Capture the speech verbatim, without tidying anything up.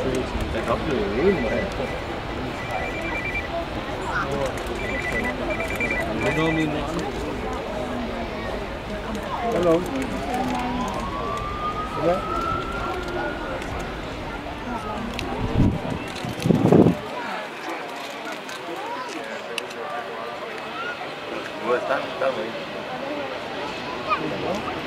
They have to leave, man. You know me, man. Hello. Hello. ¿Cómo están? ¿Están ahí?